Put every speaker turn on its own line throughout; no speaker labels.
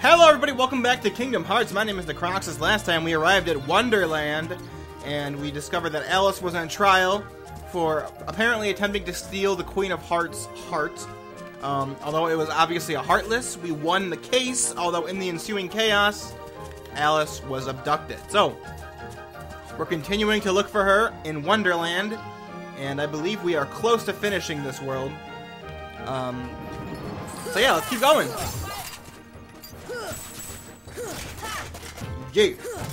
Hello everybody, welcome back to Kingdom Hearts. My name is Necroxis. Last time we arrived at Wonderland, and we discovered that Alice was on trial for apparently attempting to steal the Queen of Hearts' heart. Although it was obviously a heartless, we won the case, although in the ensuing chaos, Alice was abducted. So, we're continuing to look for her in Wonderland, and I believe we are close to finishing this world. So yeah, let's keep going. Yeah.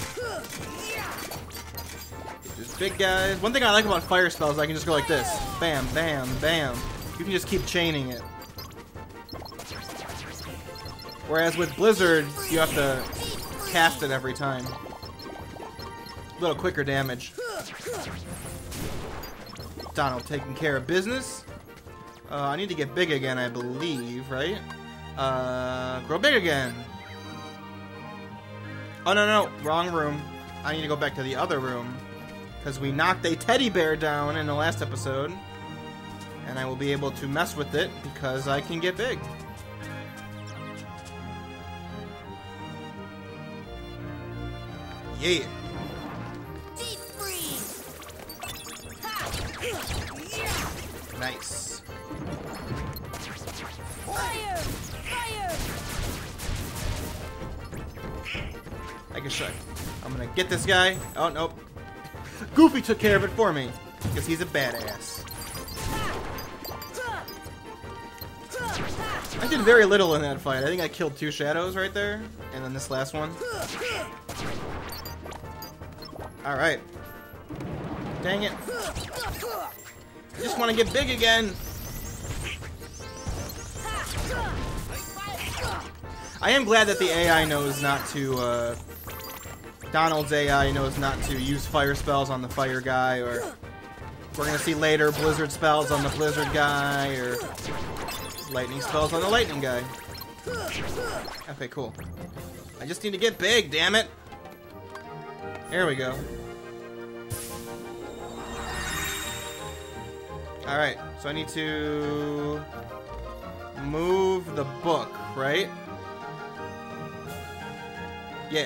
Just big guys. One thing I like about fire spells, I can just go like this. Bam, bam, bam. You can just keep chaining it. Whereas with Blizzard, you have to cast it every time. A little quicker damage. Donald taking care of business. I need to get big again, I believe, right? Grow big again. Oh, no, wrong room. I need to go back to the other room. Because we knocked a teddy bear down in the last episode. And I will be able to mess with it because I can get big. Yeah.
Deep freeze.
Nice.
Fire! Fire!
I can show you. I'm gonna get this guy. Oh, nope. Goofy took care of it for me. Because he's a badass. I did very little in that fight. I think I killed 2 shadows right there. And then this last one. Alright. Dang it. I just want to get big again. I am glad that the AI knows not to, Donald's AI knows not to use fire spells on the fire guy, or we're gonna see later blizzard spells on the blizzard guy, or lightning spells on the lightning guy. Okay, cool. I just need to get big, damn it! There we go. Alright, so I need to move the book, right? Yeah.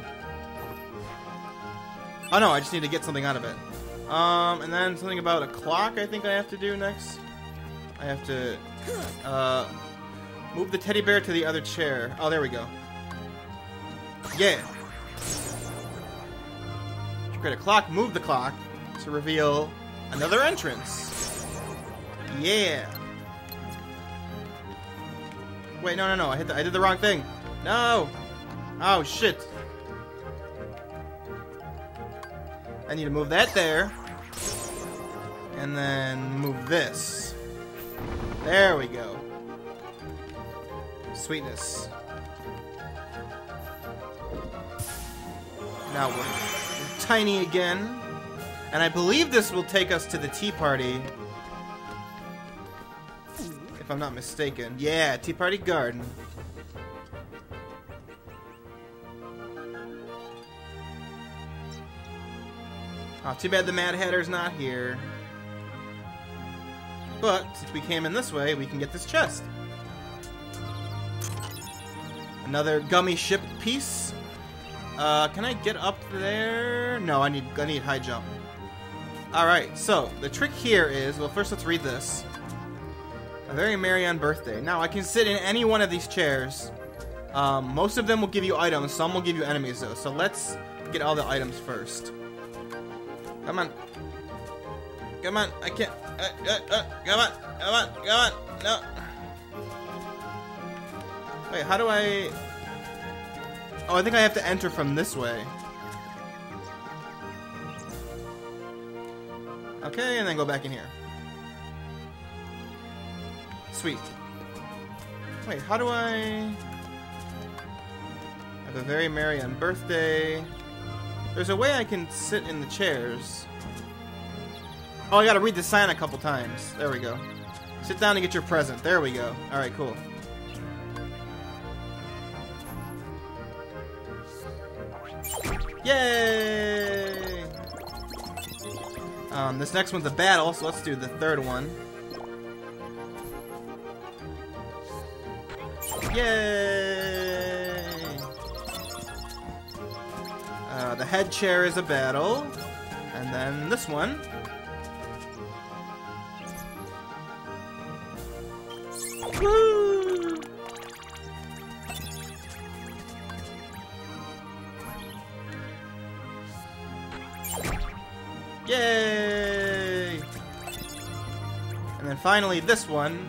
Oh no, I just need to get something out of it. And then something about a clock I think I have to do next. I have to, move the teddy bear to the other chair. Oh, there we go. Yeah. Create a clock, move the clock to reveal another entrance. Yeah. Wait, no. I did the wrong thing. No. Oh, shit. I need to move that there. And then move this. There we go. Sweetness. Now we're tiny again. And I believe this will take us to the tea party. If I'm not mistaken. Yeah, tea party garden. Oh, too bad the Mad Hatter's not here. But, since we came in this way, we can get this chest. Another gummy ship piece. Can I get up there? No, I need high jump. Alright, so, the trick here is, well, first let's read this. A very merry on birthday. Now, I can sit in any one of these chairs. Most of them will give you items, some will give you enemies, though. So let's get all the items first. Come on. Come on, I can't. Come on. No. Wait, how do I... Oh, I think I have to enter from this way. Okay, and then go back in here. Sweet. Wait, how do I... Have a very merry on birthday. There's a way I can sit in the chairs. Oh, I gotta read the sign a couple times. There we go. Sit down and get your present. There we go. Alright, cool. Yay! This next one's a battle, so let's do the third one. Yay! The head chair is a battle. And then this one. Woo! Yay! And then finally this one.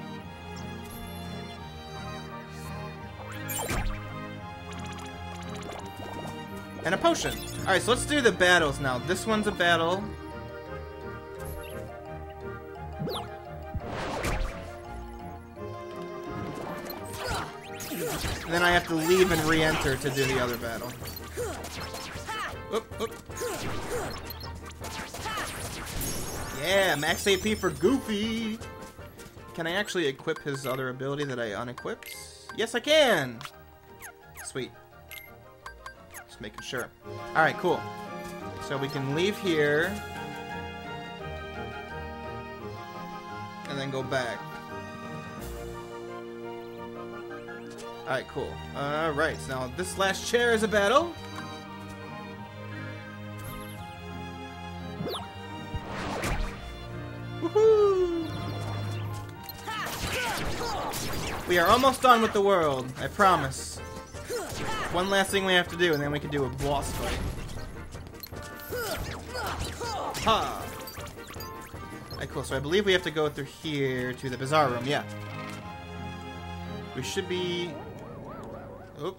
And a potion. Alright, so let's do the battles now. This one's a battle. And then I have to leave and re-enter to do the other battle. Oop, oop. Yeah, max AP for Goofy! Can I actually equip his other ability that I unequipped? Yes, I can! Sweet. Just making sure. Alright, cool. So we can leave here. And then go back. Alright, cool. Alright, so now this last chair is a battle. Woohoo! We are almost done with the world, I promise. One last thing we have to do, and then we can do a boss fight. Ha! Alright, cool. So I believe we have to go through here to the Bazaar Room, yeah. We should be... Oop.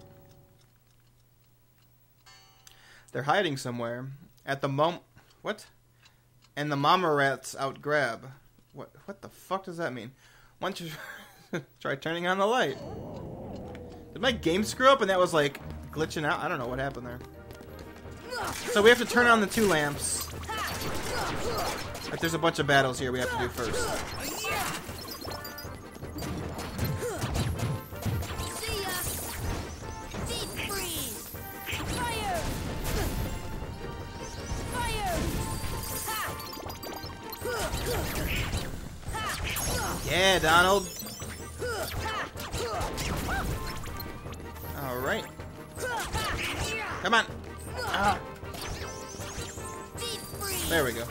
They're hiding somewhere. At the What? And the mama rat's out grab. What the fuck does that mean? Why don't you try turning on the light? Did my game screw up and that was like glitching out? I don't know what happened there. So we have to turn on the two lamps. But there's a bunch of battles here we have to do first. Yeah, Donald. Alright. Come on. Ah. There we go.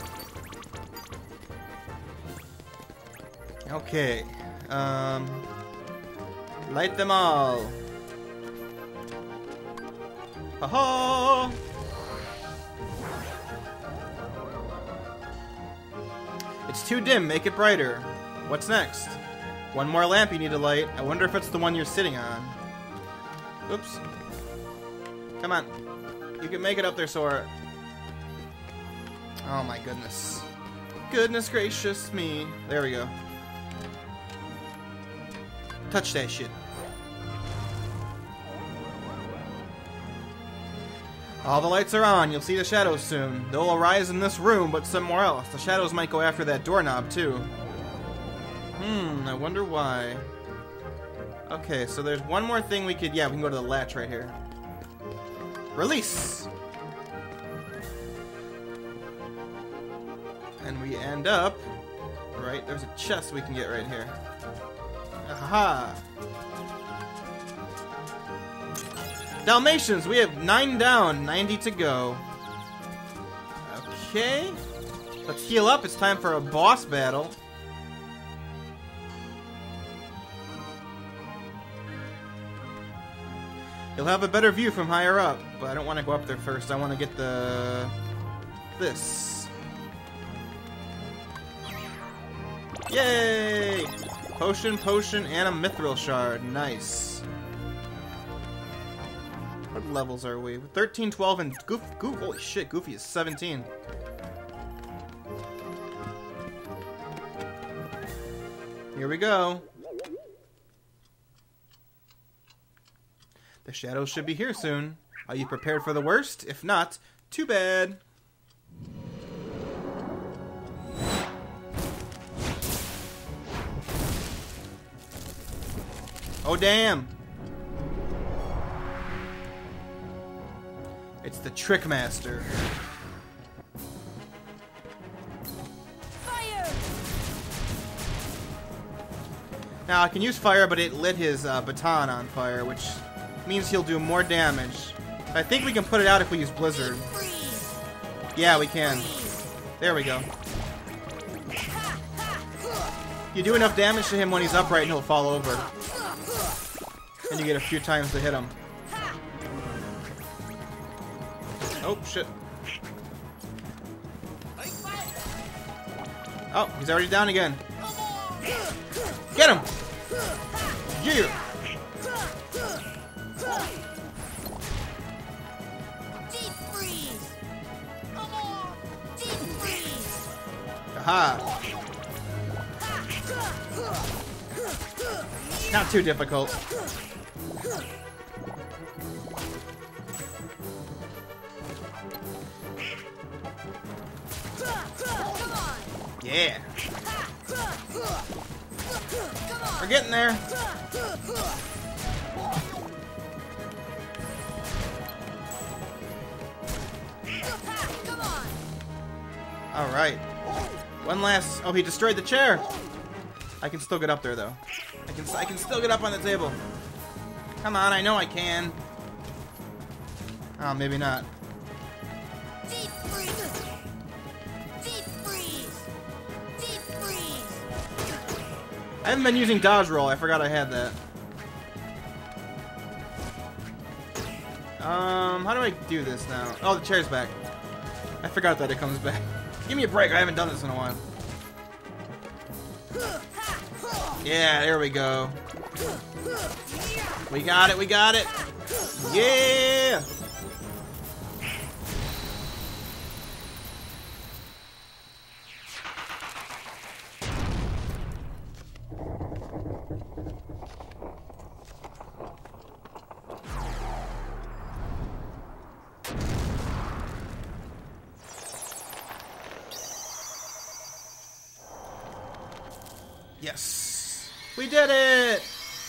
Okay. Light them all. Ha-ha! It's too dim. Make it brighter. What's next? One more lamp you need to light. I wonder if it's the one you're sitting on. Oops. Come on. You can make it up there, Sora. Oh my goodness. Goodness gracious me. There we go. Touch that shit. All the lights are on. You'll see the shadows soon. They'll arise in this room, but somewhere else. The shadows might go after that doorknob, too. I wonder why. Okay, so there's one more thing we could... Yeah, we can go to the latch right here. Release! And we end up... Right, there's a chest we can get right here. Aha! Dalmatians, we have 9 down, 90 to go. Okay. Let's heal up, it's time for a boss battle. You'll have a better view from higher up, but I don't want to go up there first. I want to get this. Yay! Potion, and a mithril shard. Nice. What levels are we? 13, 12, and Goofy. Holy shit, Goofy is 17. Here we go. The shadows should be here soon. Are you prepared for the worst? If not, too bad. Oh, damn. It's the Trickmaster.
Fire!
Now, I can use fire, but it lit his baton on fire, which means he'll do more damage. I think we can put it out if we use Blizzard.
Freeze!
Yeah, we can. There we go. You do enough damage to him when he's upright and he'll fall over. And you get a few times to hit him. Oh, shit. Oh, he's already down again. Get him! Yeah!
Deep freeze. Come on. Deep freeze.
Aha! Not too difficult. Yeah. We're getting there. All right. One last. Oh, he destroyed the chair. I can still get up there though. I can still get up on the table. Come on, I know I can. Oh, maybe not.
Deep freeze. Deep freeze. Deep freeze.
I haven't been using dodge roll. I forgot I had that. How do I do this now? Oh, the chair's back. I forgot that it comes back. Give me a break. I haven't done this in a while. Yeah, there we go. We got it, we got it. Yeah! Yes! We did it!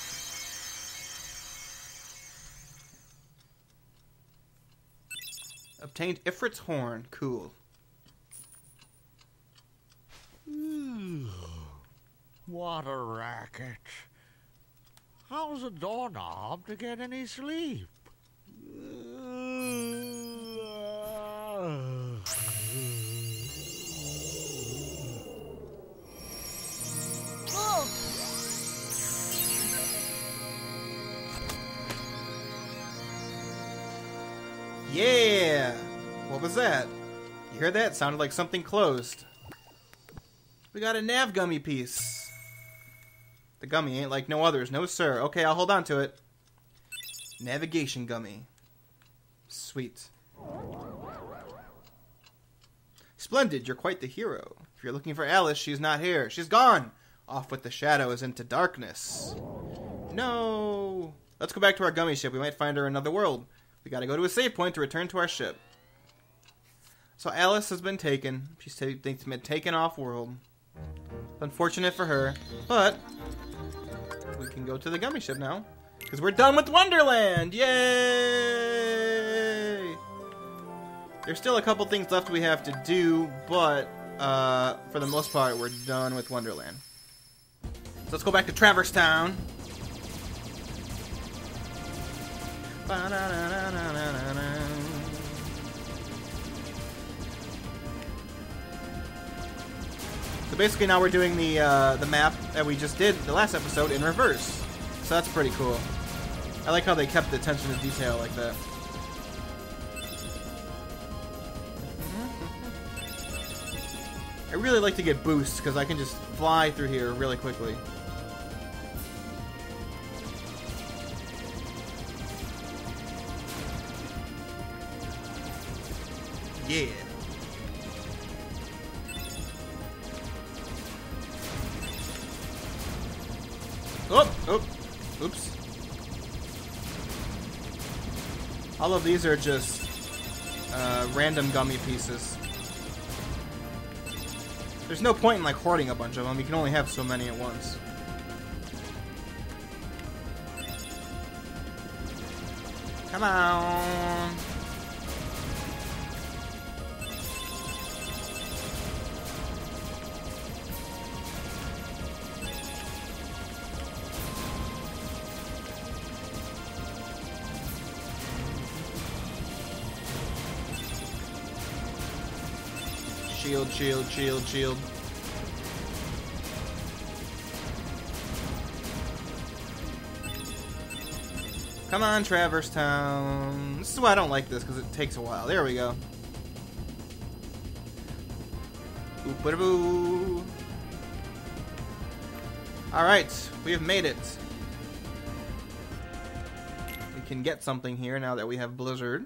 Obtained Ifrit's horn. Cool.
What a racket. How's a doorknob to get any sleep?
Whoa.
Yeah! What was that? You heard that? It sounded like something closed. We got a nav gummy piece. The gummy ain't like no others. No, sir. Okay, I'll hold on to it. Navigation gummy. Sweet. Splendid, you're quite the hero. If you're looking for Alice, she's not here. She's gone! Off with the shadows into darkness. No! Let's go back to our gummy ship. We might find her in another world. We gotta go to a save point to return to our ship. So Alice has been taken. She's been taken off world. It's unfortunate for her, but we can go to the gummy ship now. Because we're done with Wonderland! Yay! There's still a couple things left we have to do, but for the most part, we're done with Wonderland. So let's go back to Traverse Town. So basically now we're doing the map that we just did the last episode in reverse. So that's pretty cool. I like how they kept the attention to detail like that. I really like to get boosts because I can just fly through here really quickly. Yeah. Oh, oops. All of these are just random gummy pieces. There's no point in like hoarding a bunch of them. You can only have so many at once. Come on. Shield, shield, shield, shield. Come on, Traverse Town. This is why I don't like this, because it takes a while. There we go. Boop-a-da-boo. Alright, we have made it. We can get something here now that we have Blizzard.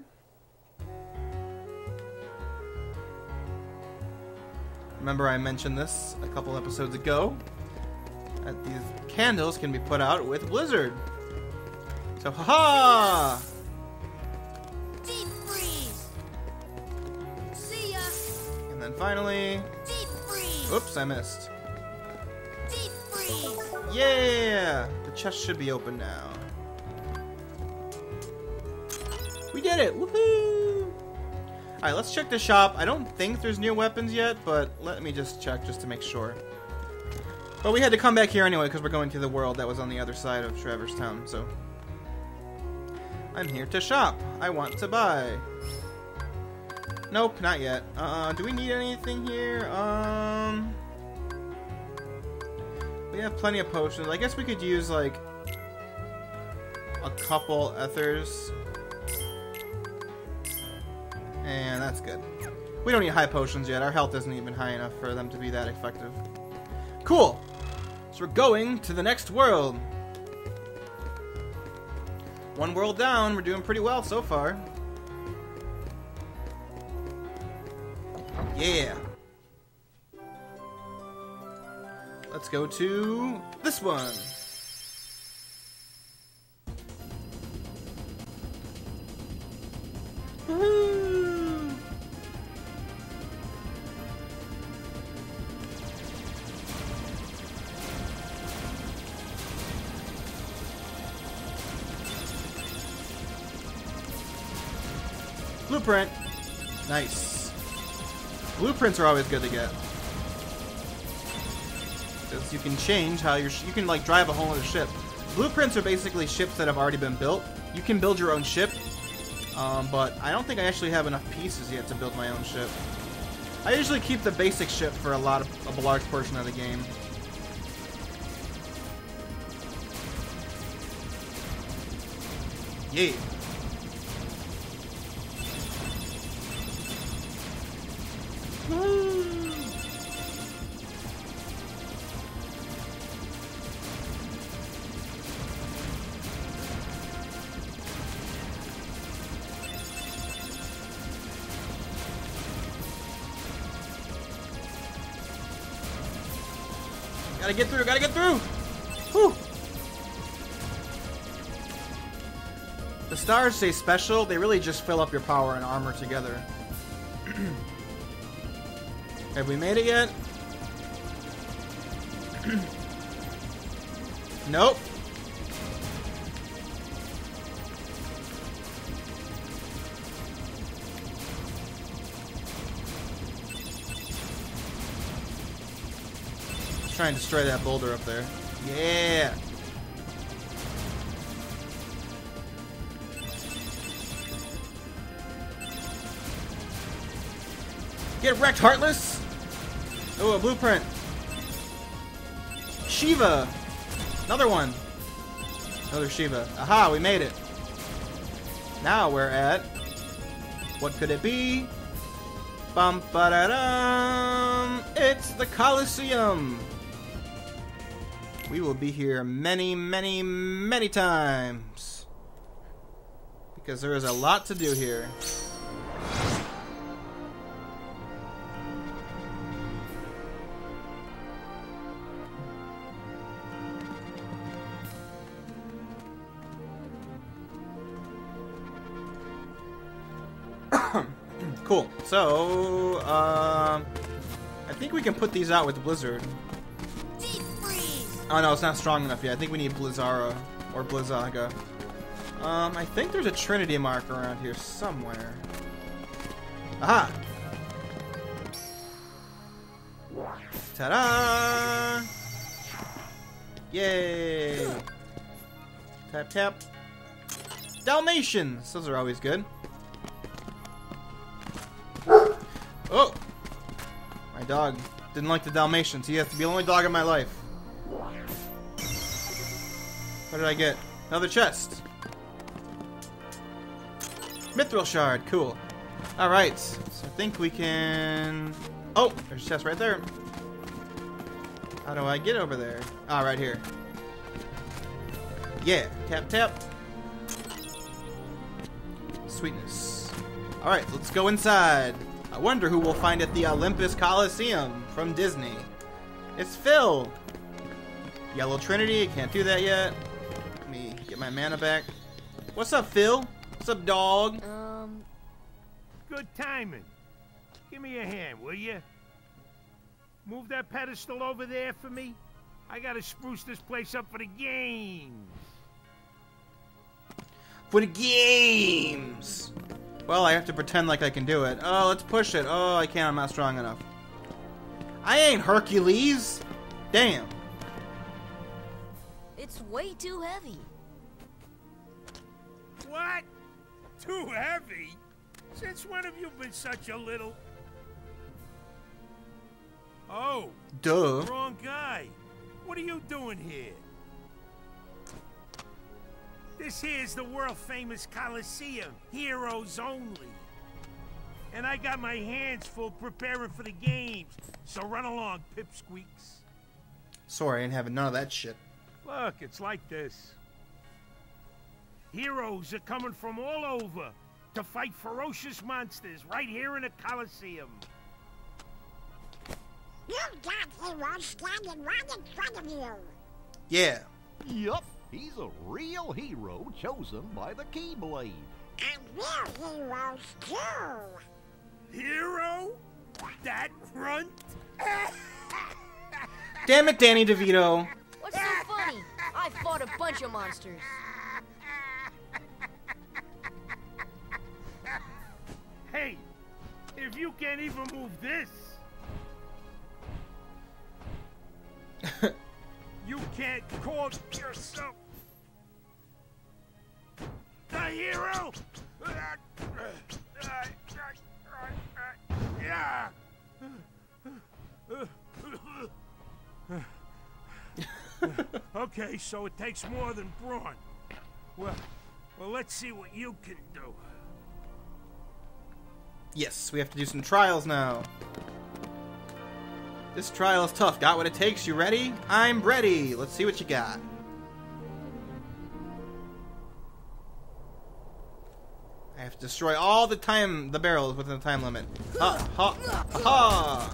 Remember I mentioned this a couple episodes ago, that these candles can be put out with Blizzard. So, haha!
Deep freeze. See ya.
And then finally...
Deep freeze.
Oops, I missed.
Deep freeze.
Yeah! The chest should be open now. We did it! Woohoo! Alright, let's check the shop. I don't think there's new weapons yet, but let me just check just to make sure. But we had to come back here anyway because we're going to the world that was on the other side of Traverse Town, so... I'm here to shop. I want to buy. Nope, not yet. Do we need anything here? We have plenty of potions. I guess we could use, like, a couple ethers. And that's good. We don't need high potions yet. Our health isn't even high enough for them to be that effective. Cool! So we're going to the next world. One world down. We're doing pretty well so far. Yeah. Let's go to this one. Woohoo! Blueprint. Nice. Blueprints are always good to get. Because you can change how you can like drive a whole other ship. Blueprints are basically ships that have already been built. You can build your own ship, but I don't think I actually have enough pieces yet to build my own ship. I usually keep the basic ship for a large portion of the game. Yeah. Gotta get through, gotta get through! Whew! The stars say special, they really just fill up your power and armor together. Have we made it yet? Nope. Let's try and destroy that boulder up there. Yeah. Get wrecked, Heartless! Oh, a blueprint. Shiva! Another one. Another Shiva. Aha, we made it. Now we're at... What could it be? Bum ba da dum! It's the Coliseum! We will be here many, many, many times. Because there is a lot to do here. Cool. So, I think we can put these out with Blizzard.
Deep freeze.
Oh no, it's not strong enough yet. I think we need Blizzara or Blizzaga. I think there's a Trinity mark around here somewhere. Aha! Ta-da! Yay! Tap tap. Dalmatians! Those are always good. Oh! My dog didn't like the Dalmatians. He has to be the only dog in my life. What did I get? Another chest. Mithril shard. Cool. Alright. So I think we can... Oh! There's a chest right there. How do I get over there? Ah, right here. Yeah. Tap, tap. Sweetness. Alright, let's go inside. I wonder who we'll find at the Olympus Coliseum from Disney. It's Phil. Yellow Trinity. Can't do that yet. Let me get my mana back. What's up, Phil? What's up, dog?
Good timing. Give me a hand, will you? Move that pedestal over there for me. I gotta spruce this place up for the games.
For the games! Well, I have to pretend like I can do it. Oh, let's push it. Oh, I can't. I'm not strong enough. I ain't Hercules! Damn.
It's way too heavy.
What? Too heavy? Since when have you been such a little... Oh.
Duh.
Wrong guy. What are you doing here? This here's the world-famous Coliseum. Heroes only. And I got my hands full preparing for the games. So run along, pipsqueaks.
Sorry, I ain't having none of that shit.
Look, it's like this. Heroes are coming from all over to fight ferocious monsters right here in the Coliseum.
You've got heroes standing right in front of you.
Yeah.
Yup, he's a real hero chosen by the Keyblade.
And we're heroes too.
Hero? That runt?
Damn it, Danny DeVito.
What's so funny? I fought a bunch of monsters.
Hey, if you can't even move this, you can't call yourself the hero? Yeah. Okay, so it takes more than brawn. Well, let's see what you can do.
Yes, we have to do some trials now. This trial is tough. Got what it takes? You ready? I'm ready. Let's see what you got. I have to destroy all the barrels within the time limit. Ha, ha, ha!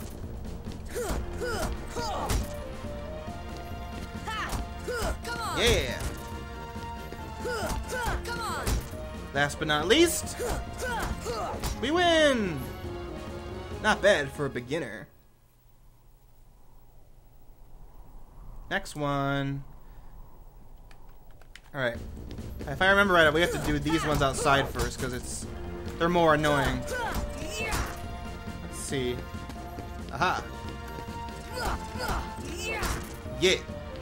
Come on.
Yeah!
Come on.
Last but not least, we win! Not bad for a beginner. Next one. Alright. If I remember right, we have to do these ones outside first, because they're more annoying. Let's see. Aha! Yeah!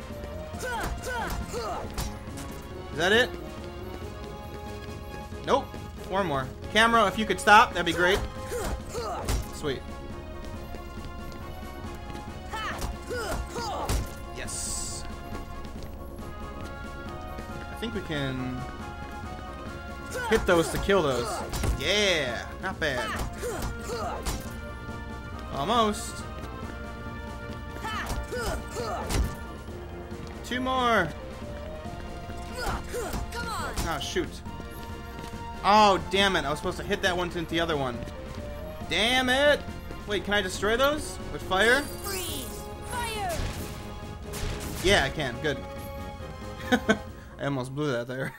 Is that it? Nope. Four more. Camera, if you could stop, that'd be great. Sweet. Yes. I think we can hit those to kill those. Yeah, not bad. Almost. Two more.
Come on.
Oh, shoot. Oh, damn it. I was supposed to hit that one to the other one. Damn it. Wait, can I destroy those with fire?
Freeze. Fire.
Yeah, I can. Good. I almost blew that there.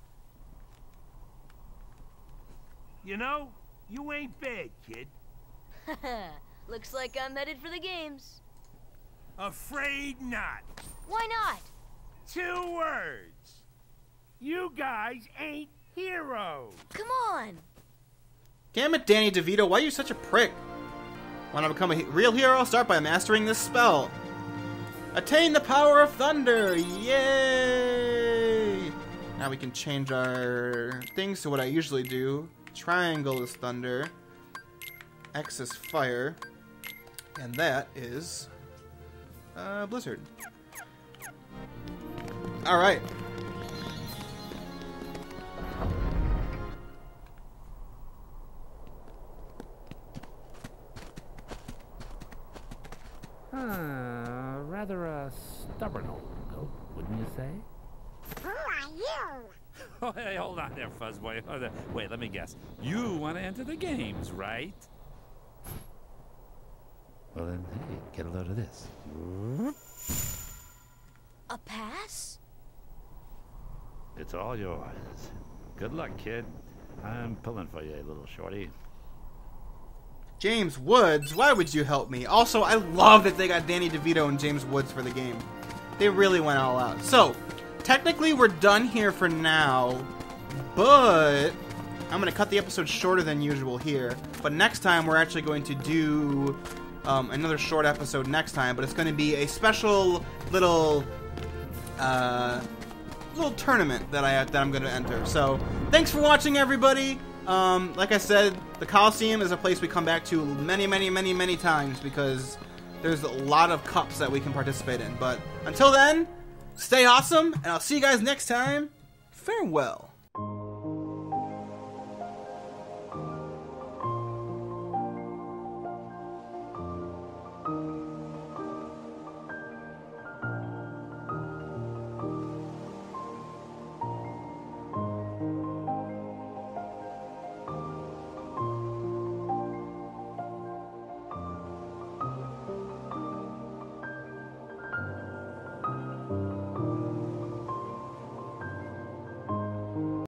You know, you ain't bad, kid.
Looks like I'm headed for the games.
Afraid not.
Why not?
2 words. You guys ain't heroes.
Come on.
Damn it, Danny DeVito. Why are you such a prick? Want to become a real hero? Start by mastering this spell. Attain the power of thunder. Yay! Now we can change our things to what I usually do. Triangle is thunder. X is fire. And that is Blizzard. All right.
Rather a stubborn old goat, wouldn't you say?
Who are you?
Oh, hey, hold on there, Fuzzboy. Wait, let me guess. You want to enter the games, right?
Well then, hey, get a load of this.
A pass?
It's all yours. Good luck, kid. I'm pulling for you, little shorty.
James Woods, why would you help me? Also, I love that they got Danny DeVito and James Woods for the game. They really went all out. So, technically we're done here for now, but I'm going to cut the episode shorter than usual here. But next time we're actually going to do another short episode next time, but it's going to be a special little tournament that I'm going to enter. So, thanks for watching, everybody. Like I said, the Coliseum is a place we come back to many times because there's a lot of cups that we can participate in. But until then, stay awesome, and I'll see you guys next time. Farewell.